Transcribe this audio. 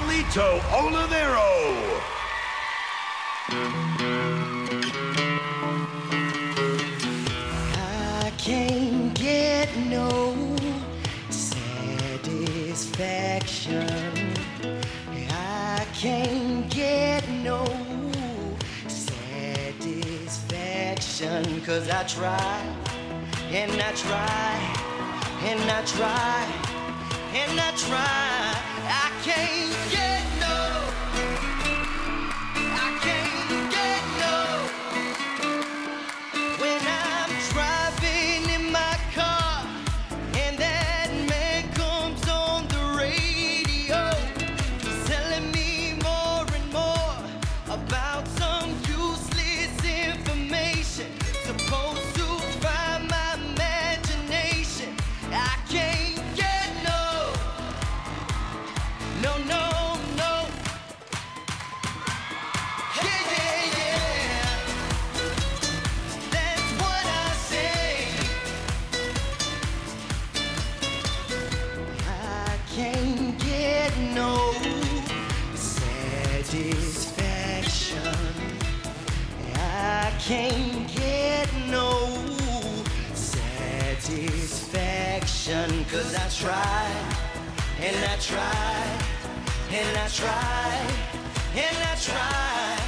Carlito Olivero. I can't get no satisfaction. I can't get no satisfaction, 'cause I try and I try and I try and I try. I can't get no, I can't get no. When I'm driving in my car and that man comes on the radio, telling me more and more about some useless information supposed to find my imagination. I can't get no, no, no, no. Yeah, yeah, yeah. That's what I say. I can't get no satisfaction. I can't get no satisfaction, 'cause I try and I try and I try and I try.